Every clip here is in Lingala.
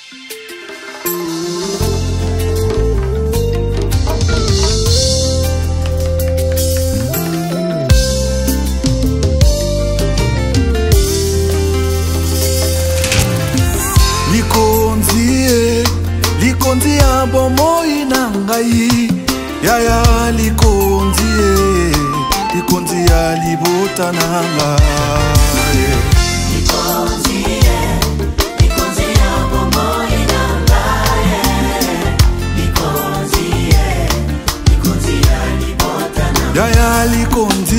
Likonzi ya bomoi na ngai yaya likonzi ya libota na ngai likonzi ya bomoi na ngai likonzi ya libota na ngai yaya likonzi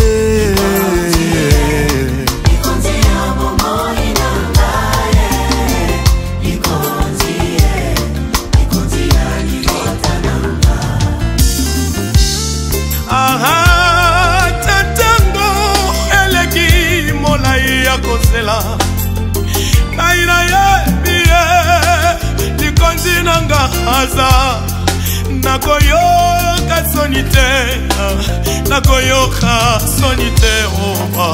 Naina ye biye likonzi nanga haza nakoyoka sonite nakoyoka sonite oba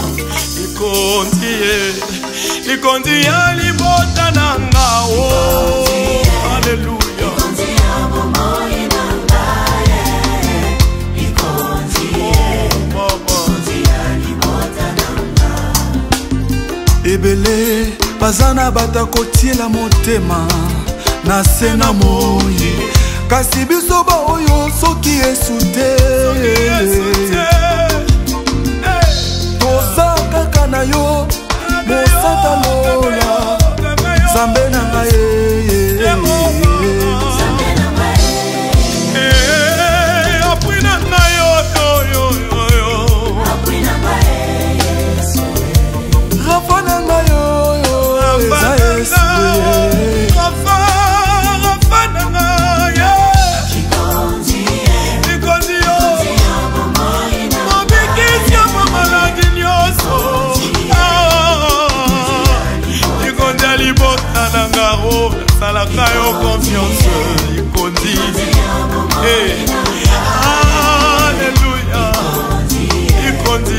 likonzi ya libota nanga o haleluya ebele bazana batakotiela motema na sena moyi kasi biso ba oyo soki esute tosa kaka na yo mosata lola zambe na ngai Salakayo confiance ikondi Alléluia ikondi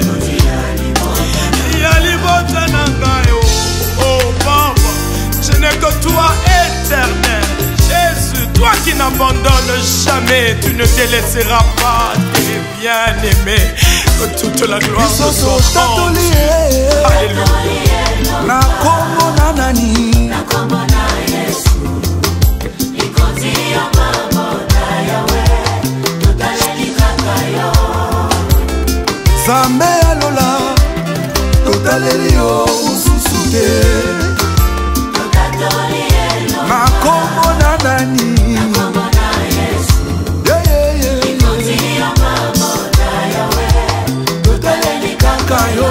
Yalibota nangayo oh papa je n'ai que toi éternel Jésus toi qui n'abandonnes jamais tu ne te laisseras pas tes bien-aimés que toute la gloire te soit rendue Alléluia na kombo na nani Zambe alola totaleli yo ususu te na kombo na nani totaleli kaka yo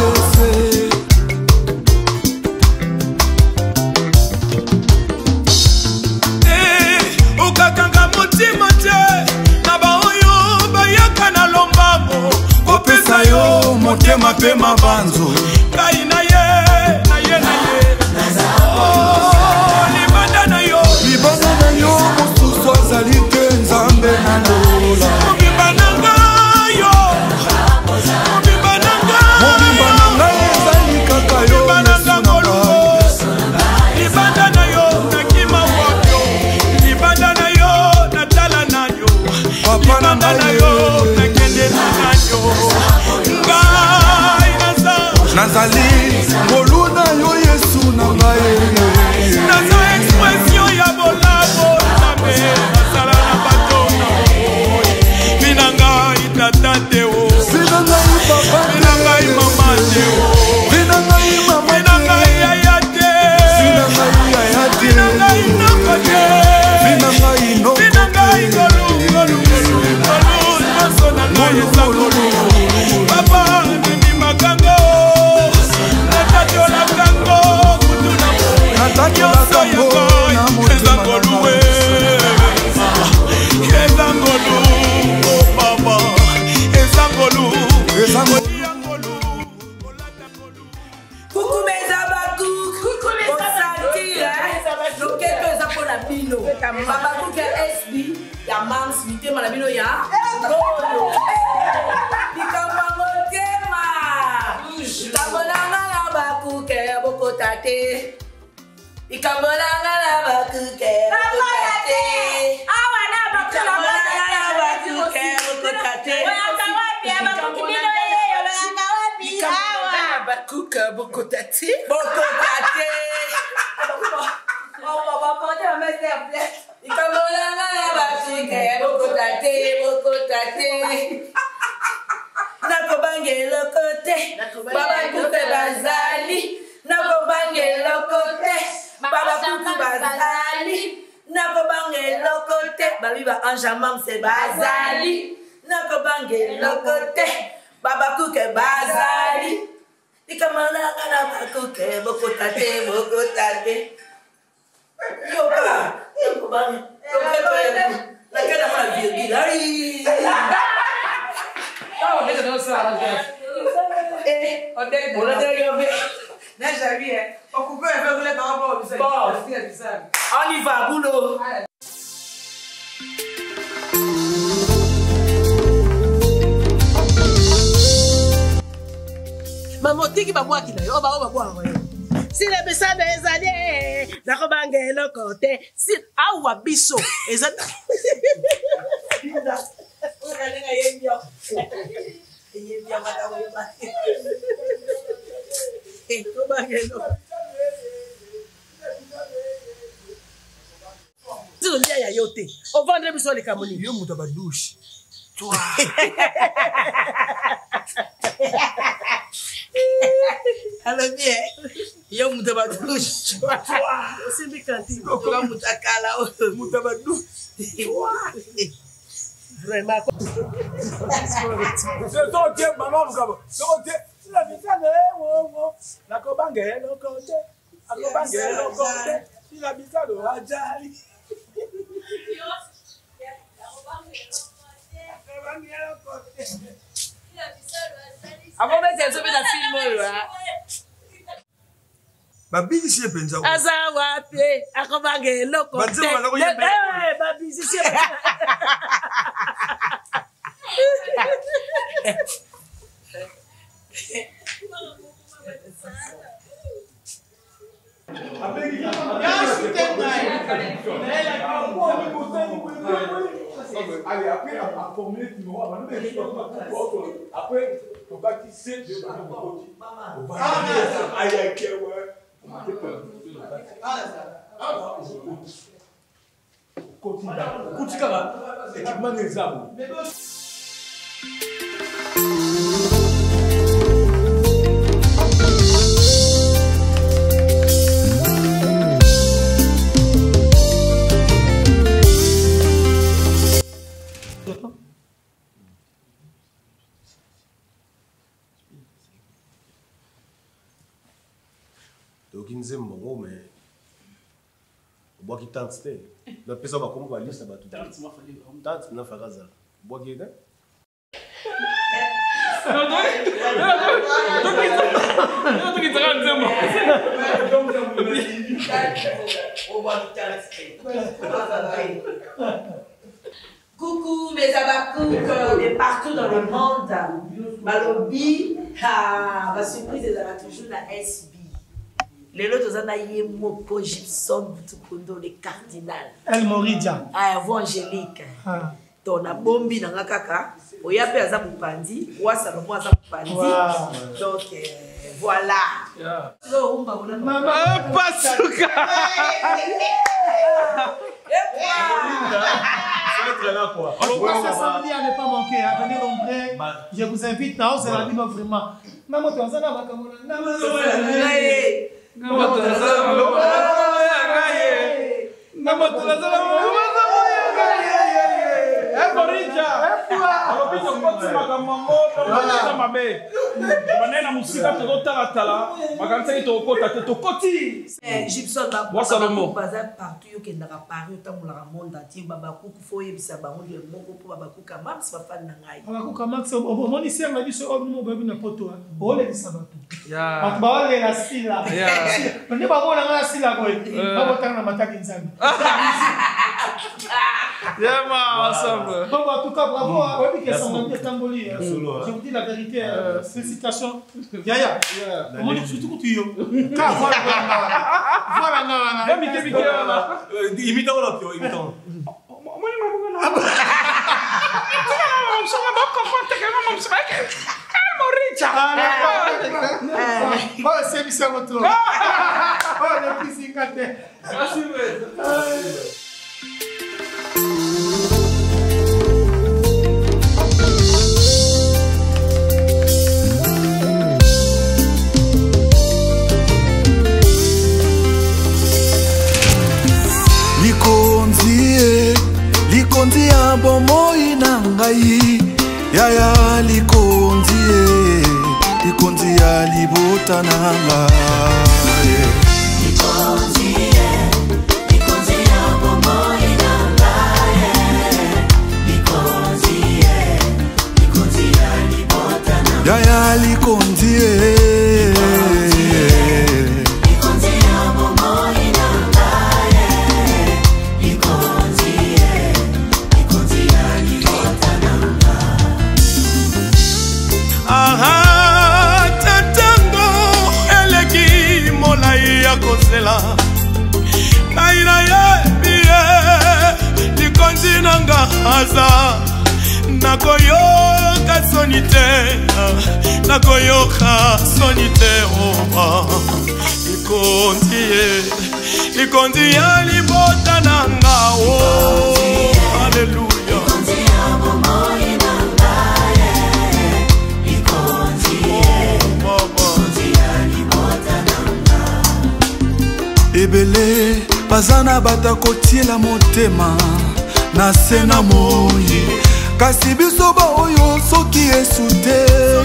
okakanga motima te na baoyo bayaka na lombamo kopesa yo motema pe mabanzo kai na ye libanda na yo mosusu azali te nzambe na lola mobimba na ngai ezali kaka yo libanda na yo nakima wapyo libanda na yo natala na yo libanda na yo nakende na yo ngai nazali ngolu na yo yesu na ngai naza expression ya bolabo name nasala na bato na moi bina ngai tata te o bina ngai papa bina ngai mama te o bina ngai mama bina ngai yaya te bina ngai yaya te bina ngai noko te bina ngai noko bina ngai ngolu nyonso na ngai eza ngolu papa nini makango natatiolakango kutu na nyonso ya ngai eza ngolu eza ngolu o papa eza ngolu Coucou mes abakouk, coucou les abakouk, donc quelques apôtres la bino, abakouk ya SB, ya Mams, vite ma la bino ya, Golo, Nikamba motema, Tabonanga ya abakouk ya bokotate, Ikamolanga na bakuke bokotate. Awa na bakuke Ikamolanga na bakuke bokotate. Oyanga wapi abakuki bino yeyo oyanga wapi awa. Bakuke bokotate. Bokotate. Ikamolanga na bakuke bokotate bokotate. Nakobange lokote. Baba kuke bazali. Nakobange lokote. Baba kuku bazali. Nakobange lokote. Babi ba anjamam se bazali. Nakobange lokote. Baba kuke bazali. Ikamolanga na bakuke bokotate bokotate. Yoka. Nakobange. Nakena mwana virgule. On y va, boulot. Maman, t'es qui va boire qui n'a pas, on va boire. Si les bessades des années, nakobange le côté. Si, ah, ou abisso. Et ça. On vendrait plus sur les camonies. Yo mutaba douche. Toi. Alors bien, yo mutaba douche. Toi. C'est bien quand tu vas mutakala. Mutaba douche. Vraiment. C'est ton Dieu, maman, vous avez. C'est ton Dieu. C'est la vie, ça, la cobangue, le côté. La cobangue, le côté. Il habite à l'Oradjali. Avant de faire la film, Babi ici est penja. Azawape, akobange loko. Babi ici. Allez, après, à formuler tu vois, après, on va tisser de on va aïe, Donc, il nous aime, mais bois qui tente, c'était. La personne va comme liste, ça va tout. Tente, non, Faraza. Bois qui est là. Coucou mes abakouk de partout dans le monde. Malobi, ma surprise des abakouk toujours la SB. Les autres ont eu Moko Gibson, Butukundo, les cardinal. El Moridia. Ah, vous Angélique. Donc, on a bombi dans la kaka. On y a fait un pandi. On a fait un pandi. Donc, voilà. Maman, Pasuka. Ce samedi, à ne pas manquer. Venez nombreux. Je vous invite. Non, c'est la vie, vraiment. Maman, tu as ça là, Gibson partout qui est apparu dans le monde entier, Babakou faut y bisa bango de moko pour Babakou Kamam, c'est pas fan nangai. Babakou Kamam, c'est au monde ici, on a dit ce homme nous baby na poto. Oh les sabatou. Ya. Ba les la stila. Ya. On dit ba mo na stila ko. Ba mo tang na mataki nzambe. Yeah, man, ensemble. Bon, en tout cas, bravo. Oui, que ça m'a bien tamboli. Je vous dis la vérité. Félicitations. Yaya. Comment tu surtout que tu y es. Voilà. Imitant là, Pio, imitant. Likondi ya bomoi na ngai yaya likondi ya libota na ngai likondi ya bomoi na ngai likondi ya libota na ngai yaya likondi nakoyoka soni te nakoyoka soni te likondi ya libota na nga alleluya ebele baza na bato kotiela motema na se na moi kasi biso baoyo soki Yesu te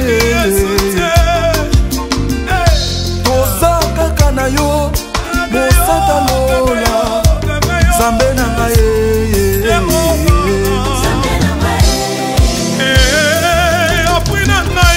toza kaka na yo mosata lola Zambe na ngai apri na ngai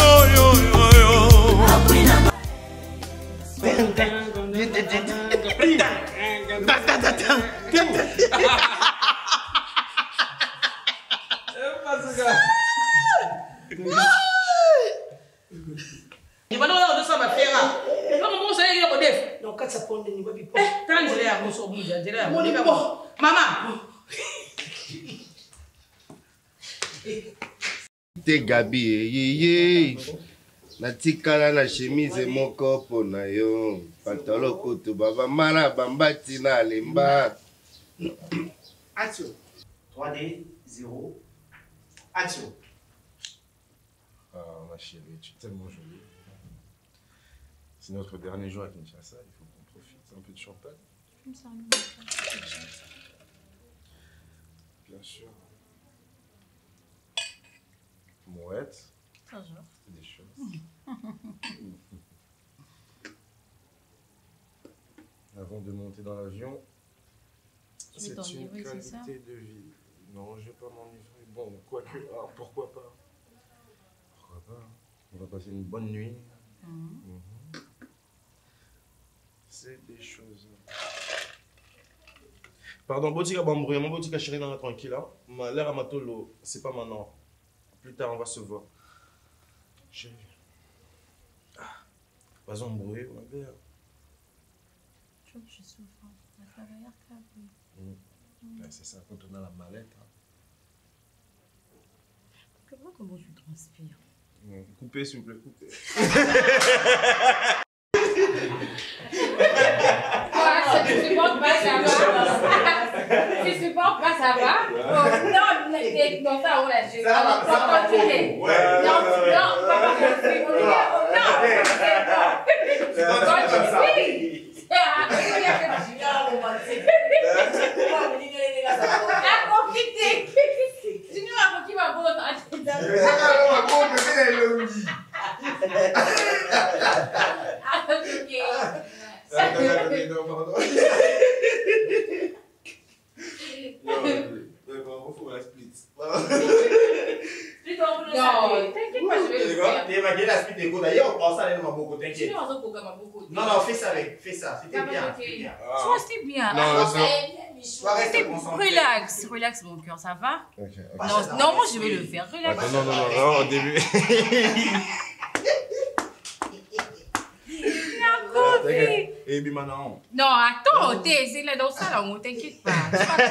Te Gabi yeye natikala na chemise moko po na yo pantalon kutu baba mara bambati na lemba. Action. 3D 0. Action. Ah ma chérie, tu es tellement jolie. C'est notre dernier jour à Kinshasa, il faut qu'on profite un peu de champagne. Bien sûr. Mouette. Bonjour. C'est des choses. Avant de monter dans l'avion, c'est une qualité de vie. Non, je ne vais pas m'enivrer. Bon, quoique, pourquoi pas? Pourquoi pas? On va passer une bonne nuit. C'est des choses. Pardon, Botika Bambouya, mon Botika chérie, dans la tranquille. L'air à Matolo, c'est pas maintenant. Plus tard, on va se voir. Chérie. Pas embrouillé, ma belle. Je crois que je souffre. La faveur câble. C'est ça, quand on a la mallette. Comment je transpire? Coupez, s'il vous plaît, coupez. Tu supportes pas, ça va? Tu supportes pas, ça va? Non, ça, on l'a joué. Ça va continuer. Non, papa, je suis. Non, non, fais ça avec, fais ça, c'était bien. Toi, c'est bien. Relax, relax mon cœur, ça va? Non, moi je vais le faire. Relax. Non, au début. Et puis maintenant. Non, attends, c'est là dans ça, on t'inquiète pas.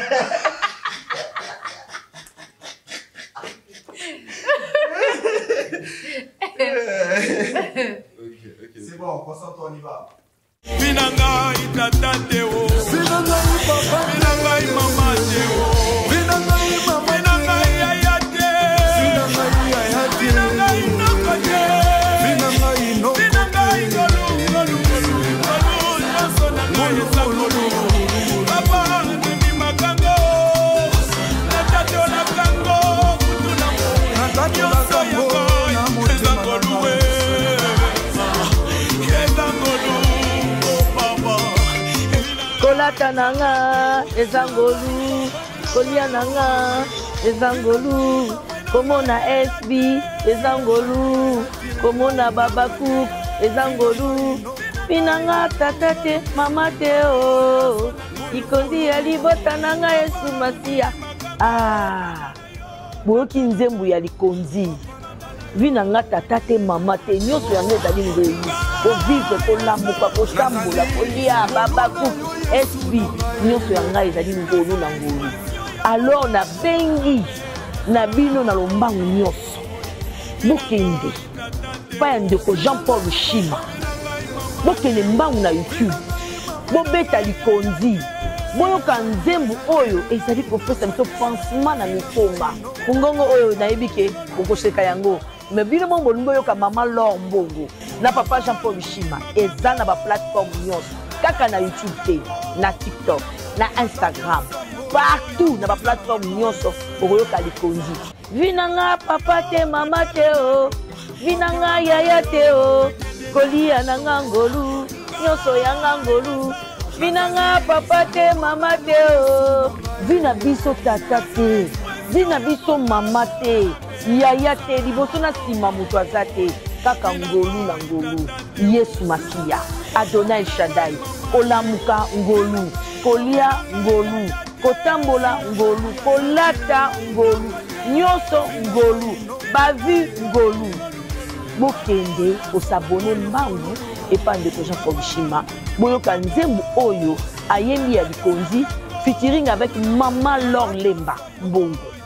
C'est bon, concentre-toi, on y va. Vinanga itata teo, vinanga papa, vinanga mama teo, vinanga yaya te, vinanga inoko te, vinanga igolu, nasona ngaye sakolu, papa nimi makango, natato la kango, kutuna mo, natato la kango, ezangolu kolata nanga ezangolu kolia nanga ezangolu komona SB ezangolu komona babaku ezangolu pinanga tata te mama te o ikondi ya libota nanga Yesu Masia boyoki nzembo ya likonzi vinanga tata te mama te nyonso yango ezali ngolu kovivre kolamuka kotambola kolia babaku SB nyonso ya ngai ezali ngolu na ngolu alors nabengi na bino na lombangu nyonso bokende pa ya ndeko Jean-Paul Shima bokende mbangu na YouTube bobeta likonzi boyoka nzembo oyo ezali kopesa biso pansement na mikoma kungongo oyo nayebi ke okoseka yango me bino mo bolingo yoka mama Laure Mbongo na papa Jean-Paul Shima eza na ba plateforme nyonso kaka na YouTube te na TikTok na Instagram partout na ba plateforme nyonso okoyoka likonzi vinanga papa te mama te o vinanga yaya te o kolia nanga ngolu nyonso yanga ngolu vinanga papa te mama te o vina biso tata te vina biso mama te yaya te liboso na nsima moto aza te kaka ngolu na ngolu Yesu Masia Adonai Shaddai kolamuka ngolu kolia ngolu kotambola ngolu kolata ngolu nyonso ngolu bavi ngolu bokende osabone mbangu epa ndeko Jean-Paul Shima boyoka nzembo oyo ayembi ya likonzi featuring avec Mama Laure Lemba Mbongo.